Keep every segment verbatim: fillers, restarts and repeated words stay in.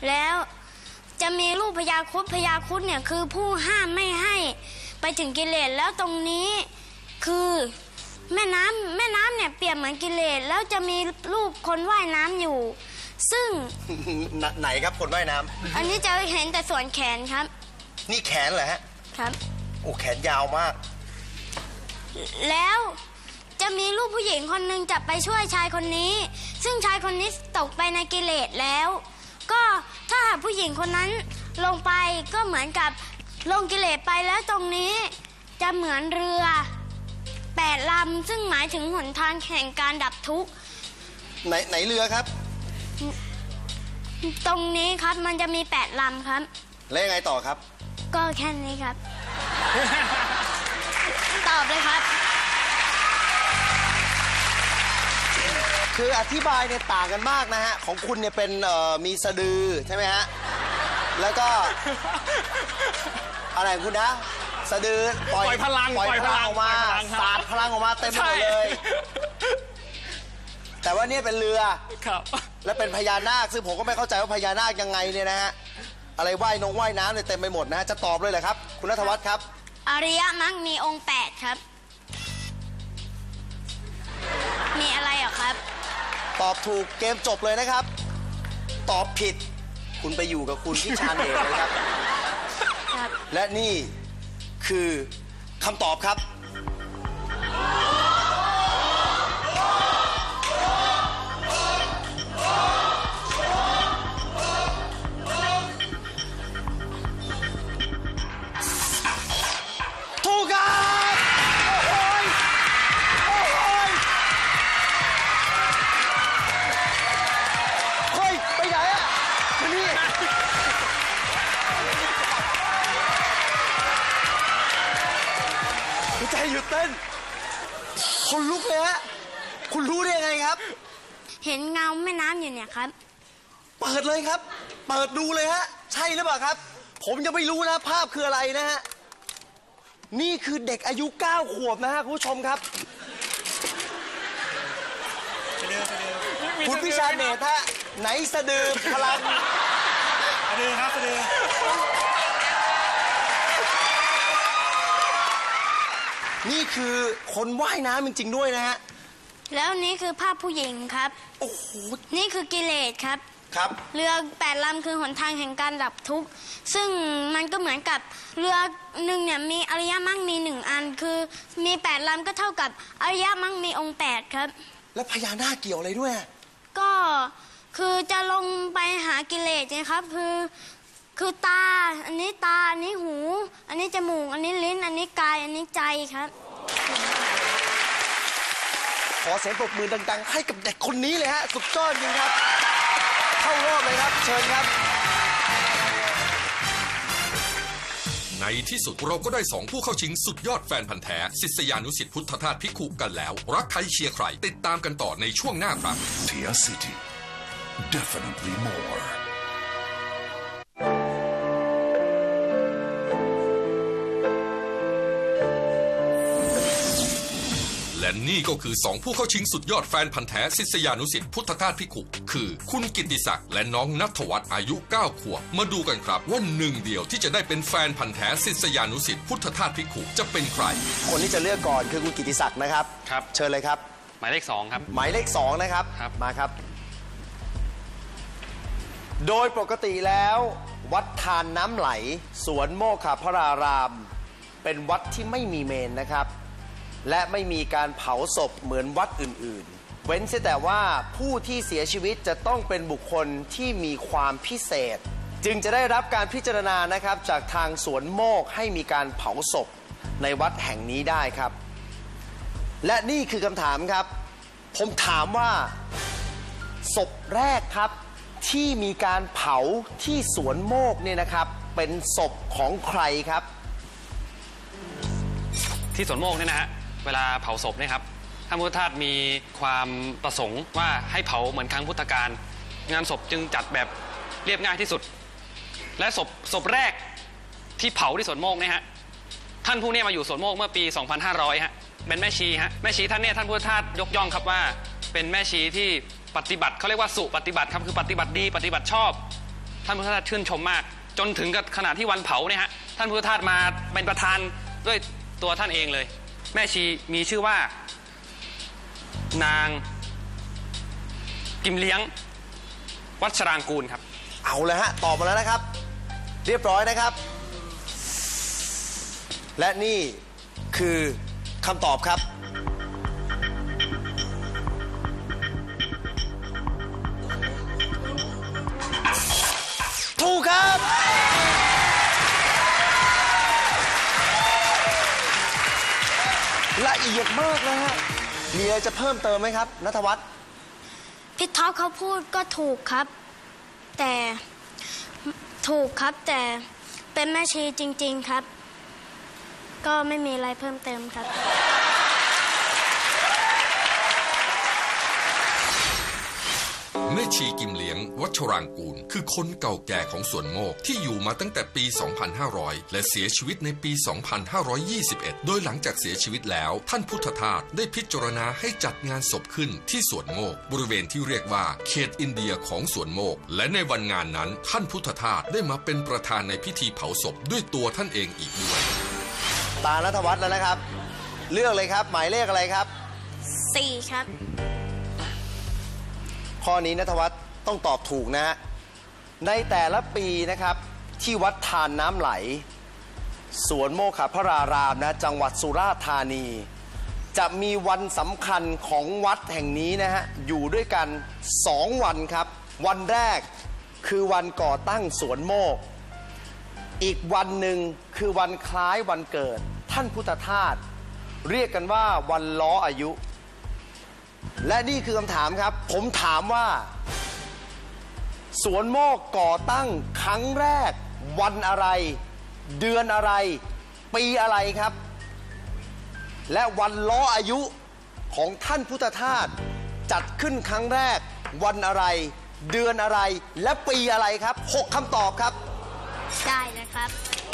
แล้วจะมีรูปพญาครุฑพญาครุฑเนี่ยคือผู้ห้ามไม่ให้ไปถึงกิเลสแล้วตรงนี้คือแม่น้ำแม่น้ำเนี่ยเปรียบเหมือนกิเลสแล้วจะมีรูปคนว่ายน้ำอยู่ซึ่งไหนครับคนว่ายน้ำอันนี้จะเห็นแต่ส่วนแขนครับนี่แขนเหรอฮะครับโอ้แขนยาวมากแล้วจะมีรูปผู้หญิงคนหนึ่งจะไปช่วยชายคนนี้ซึ่งชายคนนี้ตกไปในกิเลสแล้วก็ถ้าหากผู้หญิงคนนั้นลงไปก็เหมือนกับลงกิเลสไปแล้วตรงนี้จะเหมือนเรือแปดลำซึ่งหมายถึงหนทางแห่งการดับทุกข์ไหนไหนเรือครับตรงนี้ครับมันจะมีแปดลำครับแล้วยังไงต่อครับก็แค่นี้ครับ ตอบเลยครับคืออธิบายเนี่ยต่างกันมากนะฮะของคุณเนี่ยเป็นมีสะดือใช่ไหมฮะแล้วก็อะไรคุณนะสะดือปล่อยพลังปล่อยพลังออกมาสาดพลังออกมาเต็มหมดเลยแต่ว่านี่เป็นเรือครับและเป็นพญานาคซึ่งผมก็ไม่เข้าใจว่าพญานาคยังไงเนี่ยนะฮะอะไรว่ายนงว่ายน้ำเนี่ยเต็มไปหมดนะฮะจะตอบเลยเหรอครับคุณณัฐวัฒน์ครับอริยมรรคมีองค์แปดครับมีอะไรเหรอครับตอบถูกเกมจบเลยนะครับตอบผิดคุณไปอยู่กับคุณที่ชาญเอกเลยครับและนี่คือคำตอบครับถูกครับโอ้ยโอ้ยเฮ้ยไปไหนอ่ะมานี่ใจหยุดเต้นคนลุกเลยฮะคุณรู้ได้ยังไงครับเห็นเงาแม่น้ำอยู่เนี่ยครับเปิดเลยครับเปิดดูเลยฮะใช่หรือเปล่าครับผมยังไม่รู้นะภาพคืออะไรนะฮะนี่คือเด็กอายุเก้าขวบนะฮะคุณผู้ชมครับคุณพิชาเนตฮะไหนสะดือพลังสะดือครับสะดือนี่คือคนว่ายน้ำจริงๆด้วยนะฮะแล้วนี่คือภาพผู้หญิงครับโอ้โหนี่คือกิเลสครับครับเรือแปดลำคือหนทางแห่งการดับทุกข์ซึ่งมันก็เหมือนกับเรือหนึ่งเนี่ยมีอริยมรรคมีหนึ่งอันคือมีแปดลำก็เท่ากับอริยมรรคมีองค์แปดครับแล้วพญานาคเกี่ยวอะไรด้วยก็คือจะลงไปหากิเลสไงครับคือคือตาอันนี้ตาอันนี้หูอันนี้จมูกอันนี้ลิ้นอันนี้กายอันนี้ใจครับขอเสียงปรบมือดังๆให้กับเด็กคนนี้เลยฮะสุดยอดจริงครับเข้ารอบเลยครับเชิญครับในที่สุดเราก็ได้สองผู้เข้าชิงสุดยอดแฟนพันธ์แท้ศิษยานุศิษย์พุทธทาสภิกขุกันแล้วรักใครเชียร์ใครติดตามกันต่อในช่วงหน้าครับ Tia City Definitely More และนี่ก็คือสองผู้เข้าชิงสุดยอดแฟนพันธ์แท้ศิษยานุศิษย์พุทธทาสภิกขุคือคุณกิตติศักดิ์และน้องณัฐวัฒน์อายุเก้าขวบมาดูกันครับว่าหนึ่งเดียวที่จะได้เป็นแฟนพันธ์แท้ศิษยานุศิษย์พุทธทาสภิกขุจะเป็นใครคนที่จะเลือกก่อนคือคุณกิตติศักดิ์นะครับครับเชิญเลยครับหมายเลขสองครับหมายเลขสองนะครับมาครับโดยปกติแล้ววัดทานน้ำไหลสวนโมคคพรารามเป็นวัดที่ไม่มีเมนนะครับและไม่มีการเผาศพเหมือนวัดอื่นๆเว้นแต่ว่าผู้ที่เสียชีวิตจะต้องเป็นบุคคลที่มีความพิเศษจึงจะได้รับการพิจารณานะครับจากทางสวนโมกให้มีการเผาศพในวัดแห่งนี้ได้ครับและนี่คือคำถามครับผมถามว่าศพแรกครับที่มีการเผาที่สวนโมกเนี่ยนะครับเป็นศพของใครครับที่สวนโมกเนี่ยนะฮะเวลาเผาศพเนี่ยครับท่านพุทธทาสมีความประสงค์ว่าให้เผาเหมือนครั้งพุทธกาลงานศพจึงจัดแบบเรียบง่ายที่สุดและศพศพแรกที่เผาที่สวนโมกเนี่ยฮะท่านผู้นี้มาอยู่สวนโมกเมื่อปีสองพันห้าร้อยฮะเป็นแม่ชีฮะแม่ชีท่านเนี่ยท่านพุทธทาสยกย่องครับว่าเป็นแม่ชีที่ปฏิบัติเขาเรียกว่าสุปฏิบัติครับคือปฏิบัติดีปฏิบัติชอบท่านพุทธทาสชื่นชมมากจนถึงกับขณะที่วันเผาเนี่ยฮะท่านพุทธทาสมาเป็นประธานด้วยตัวท่านเองเลยแม่ชีมีชื่อว่านางกิมเลี้ยงวัชรางกูลครับเอาเลยฮะตอบมาแล้วนะครับเรียบร้อยนะครับ และนี่คือคำตอบครับถูกครับละเอียดมากนะฮะมีอะไรจะเพิ่มเติมไหมครับณัฐวัฒน์พี่ท็อปเขาพูดก็ถูกครับแต่ถูกครับแต่เป็นแม่ชีจริงๆครับก็ไม่มีอะไรเพิ่มเติมครับแม่ชีกิมเลี้ยงวัชรางกูลคือคนเก่าแก่ของสวนโมกที่อยู่มาตั้งแต่ปี สองพันห้าร้อย และเสียชีวิตในปี สองพันห้าร้อยยี่สิบเอ็ด โดยหลังจากเสียชีวิตแล้วท่านพุทธทาสได้พิจารณาให้จัดงานศพขึ้นที่สวนโมกบริเวณที่เรียกว่าเขตอินเดียของสวนโมกและในวันงานนั้นท่านพุทธทาสได้มาเป็นประธานในพิธีเผาศพด้วยตัวท่านเองอีกด้วยตาณัฐวัฒน์แล้วนะครับเลือกเลยครับหมายเลขอะไรครับสี่ครับข้อนี้ณัฐวัฒน์ต้องตอบถูกนะฮะในแต่ละปีนะครับที่วัดทานน้ำไหลสวนโมคพระรารามนะจังหวัดสุราษฎร์ธานีจะมีวันสำคัญของวัดแห่งนี้นะฮะอยู่ด้วยกันสองวันครับวันแรกคือวันก่อตั้งสวนโมกอีกวันหนึ่งคือวันคล้ายวันเกิดท่านพุทธทาสเรียกกันว่าวันล้ออายุและนี่คือคำถามครับผมถามว่าสวนโมกก่อตั้งครั้งแรกวันอะไรเดือนอะไรปีอะไรครับและวันล้ออายุของท่านพุทธทาสจัดขึ้นครั้งแรกวันอะไรเดือนอะไรและปีอะไรครับหกคำตอบครับได้เลยครับ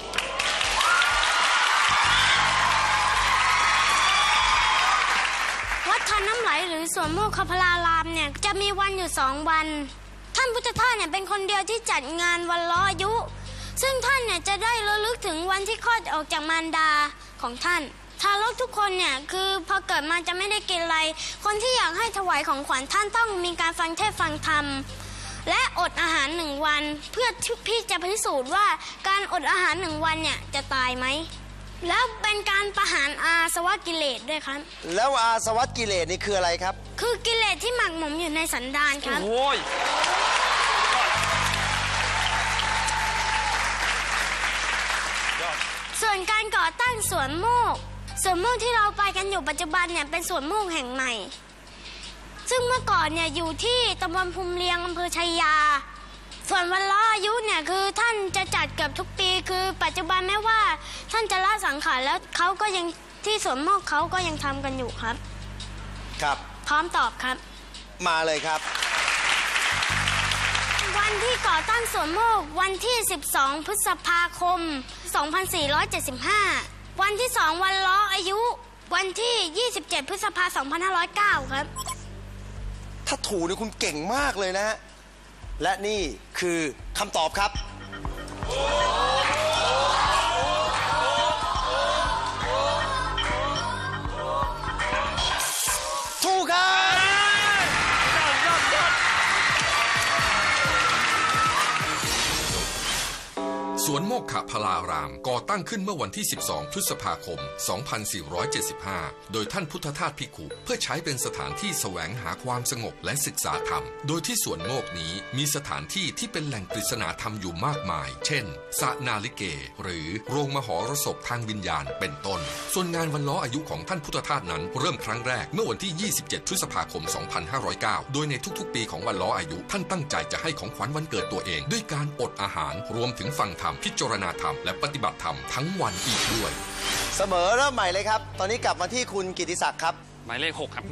วัดทานน้ำไหลหรือสวนโมกขพรารามเนี่ยจะมีวันอยู่สองวันท่านพุทธทาสเนี่ยเป็นคนเดียวที่จัดงานวันล้ออายุซึ่งท่านเนี่ยจะได้ระลึกถึงวันที่คลอดออกจากมารดาของท่านทารกทุกคนเนี่ยคือพอเกิดมาจะไม่ได้กินอะไรคนที่อยากให้ถวายของขวัญท่านต้องมีการฟังเทศน์ฟังธรรมและอดอาหารหนึ่งวันเพื่อพี่จะพิสูจน์ว่าการอดอาหารหนึ่งวันเนี่ยจะตายไหมแล้วเป็นการประหารอาสวะกิเลสด้วยครับแล้วอาสวะกิเลสนี่คืออะไรครับคือกิเลสที่หมักหมมอยู่ในสันดานครับโอ้ยส่วนการก่อตั้งสวนโมกสวนโมกที่เราไปกันอยู่ปัจจุบันเนี่ยเป็นสวนโมกแห่งใหม่ซึ่งเมื่อก่อนเนี่ยอยู่ที่ตำบลภูมิเลียงอำเภอชัยยาส่วนวันล้ออายุเนี่ยคือท่านจะจัดเกือบทุกปีคือปัจจุบันแม้ว่าท่านจะละสังขารแล้วเขาก็ยังที่สวนโมกเขาก็ยังทำกันอยู่ครับครับพร้อมตอบครับมาเลยครับวันที่ก่อตั้งสวนโมกวันที่สิบสองพฤษภาคมสองพันสี่ร้อยเจ็ดสิบห้าวันที่สองวันล้ออายุวันที่ยี่สิบเจ็ดพฤษภาคมสองพันห้าร้อยเก้าครับถ้าถูกเนี่ยคุณเก่งมากเลยนะฮะและนี่คือคำตอบครับถูกครับสวนโมกขพรารามก่อตั้งขึ้นเมื่อวันที่สิบสองพฤษภาคมสองพันสี่ร้อยเจ็ดสิบห้าโดยท่านพุทธทาสภิกขุเพื่อใช้เป็นสถานที่แสวงหาความสงบและศึกษาธรรมโดยที่สวนโมกนี้มีสถานที่ที่เป็นแหล่งปริศนาธรรมอยู่มากมายเช่นสระนาลิเกหรือโรงมหรสพทางวิญญาณเป็นต้นส่วนงานวันล้ออายุของท่านพุทธทาสนั้นเริ่มครั้งแรกเมื่อวันที่ยี่สิบเจ็ดพฤษภาคมสองพันห้าร้อยเก้าโดยในทุกๆปีของวันล้ออายุท่านตั้งใจจะให้ของขวัญวันเกิดตัวเองด้วยการอดอาหารรวมถึงฟังธรรมพิจารณาธรรมและปฏิบัติธรรมทั้งวันอีกด้วยเสมอเริ่มใหม่เลยครับตอนนี้กลับมาที่คุณกิติศักดิ์ครับหมายเลขหกครับ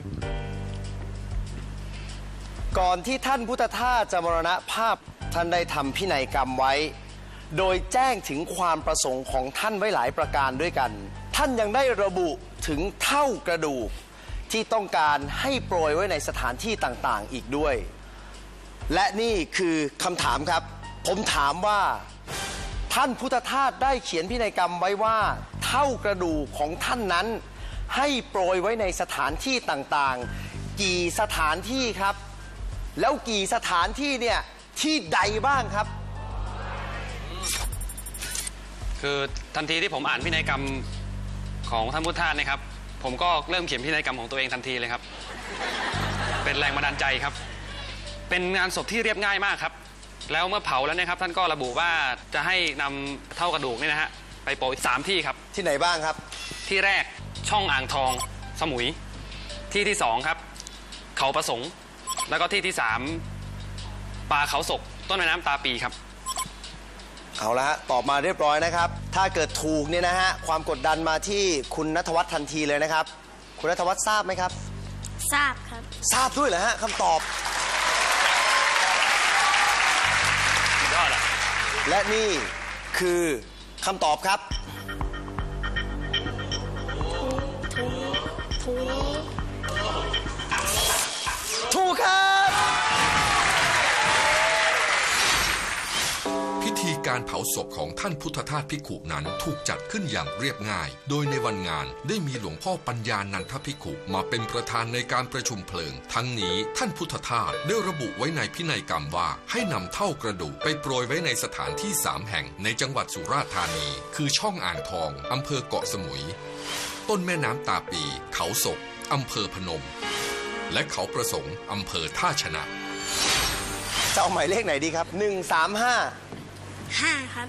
ก่อนที่ท่านพุทธทาสจะมรณภาพท่านได้ทำพินัยกรรมไว้โดยแจ้งถึงความประสงค์ของท่านไว้หลายประการด้วยกันท่านยังได้ระบุถึงเท่ากระดูกที่ต้องการให้โปรยไว้ในสถานที่ต่างๆอีกด้วยและนี่คือคำถามครับผมถามว่าท่านพุทธทาสได้เขียนพินัยกรรมไว้ว่าเท่ากระดูกของท่านนั้นให้โปรยไว้ในสถานที่ต่างๆกี่สถานที่ครับแล้วกี่สถานที่เนี่ยที่ใดบ้างครับคือทันทีที่ผมอ่านพินัยกรรมของท่านพุทธทาสนะครับผมก็เริ่มเขียนพินัยกรรมของตัวเองทันทีเลยครับเป็นแรงบันดาลใจครับเป็นงานศพที่เรียบง่ายมากครับแล้วเมื่อเผาแล้วนะครับท่านก็ระบุว่าจะให้นำเท่ากระดูกนี่นะฮะไปโปรยสามที่ครับที่ไหนบ้างครับที่แรกช่องอ่างทองสมุยที่ที่สองครับเขาประสงค์แล้วก็ที่ที่สามป่าเขาศกต้นแม่น้ำตาปีครับเอาละฮะตอบมาเรียบร้อยนะครับ ถ้าเกิดถูกเนี่ยนะฮะความกดดันมาที่คุณณัฐวัฒน์ทันทีเลยนะครับคุณณัฐวัฒน์ทราบไหมครับทราบครับทราบด้วยเหรอฮะคำตอบยอดอะและนี่คือคำตอบครับ ถูกครับพิธีการเผาศพของท่านพุทธทาสภิกขุนั้นถูกจัดขึ้นอย่างเรียบง่าย โดยในวันงานได้มีหลวงพ่อปัญญานันทภิกขุมาเป็นประธานในการประชุมเพลิง ทั้งนี้ท่านพุทธทาสได้ระบุไว้ในพินัยกรรมว่าให้นำเท่ากระดูกไปโปรยไว้ในสถานที่สามแห่งในจังหวัดสุราษฎร์ธานี คือช่องอ่างทองอำเภอเกาะสมุย ต้นแม่น้ำตาปี เขาศกอำเภอพนม และเขาประสงค์อำเภอท่าชนะจะเอาหมายเลขไหนดีครับหนึ่ง สาม ห้าห้าครับ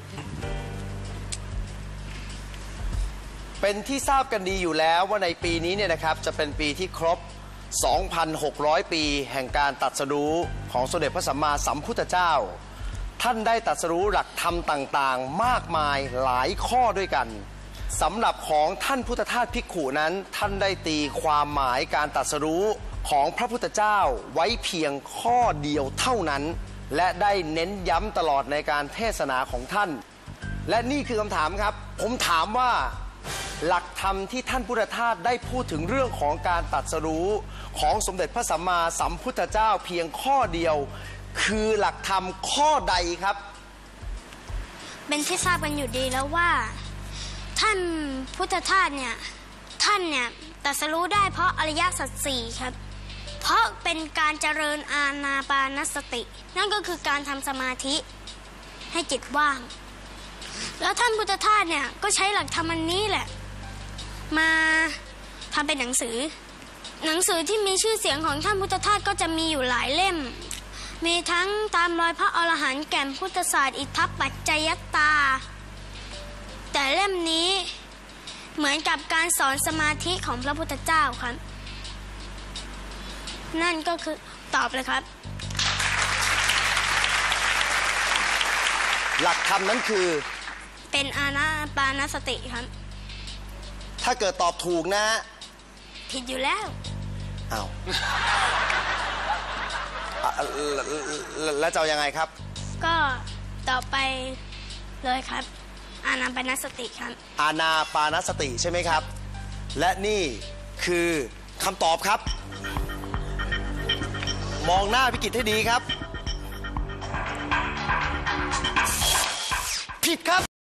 เป็นที่ทราบกันดีอยู่แล้วว่าในปีนี้เนี่ยนะครับจะเป็นปีที่ครบ สองพันหกร้อย ปีแห่งการตรัสรู้ของสมเด็จพระสัมมาสัมพุทธเจ้า ท่านได้ตรัสรู้หลักธรรมต่างๆ มากมายหลายข้อด้วยกันสำหรับของท่านพุทธทาสภิกขุนั้นท่านได้ตีความหมายการตรัสรู้ของพระพุทธเจ้าไว้เพียงข้อเดียวเท่านั้นและได้เน้นย้ำตลอดในการเทศนาของท่าน และนี่คือคำถามครับผมถามว่าหลักธรรมที่ท่านพุทธทาสได้พูดถึงเรื่องของการตรัสรู้ของสมเด็จพระสัมมาสัมพุทธเจ้าเพียงข้อเดียวคือหลักธรรมข้อใดครับเป็นที่ทราบกันอยู่ดีแล้วว่าท่านพุทธทาสเนี่ยท่านเนี่ยตรัสรู้ได้เพราะอริยสัจสี่ครับเพราะเป็นการเจริญอานาปานสตินั่นก็คือการทำสมาธิให้จิตว่างแล้วท่านพุทธทาสเนี่ยก็ใช้หลักธรรมอันนี้แหละมาทำเป็นหนังสือหนังสือที่มีชื่อเสียงของท่านพุทธทาสก็จะมีอยู่หลายเล่มมีทั้งตามรอยพระอรหันต์แก่นพุทธศาสตร์อิทธัปปัจจยตาแต่เล่มนี้เหมือนกับการสอนสมาธิของพระพุทธเจ้าครับนั่นก็คือตอบเลยครับหลักธรรมนั้นคือเป็นอานาปานสติครับถ้าเกิดตอบถูกนะผิดอยู่แล้วอ้าว อ่ะแล้วแล้วจะเอายังไงครับก็ต่อไปเลยครับ อานาปานสติครับอานาปานสติใช่ไหมครับ และนี่คือคำตอบครับ มองหน้าพิกิตให้ดีครับ ผิดครับ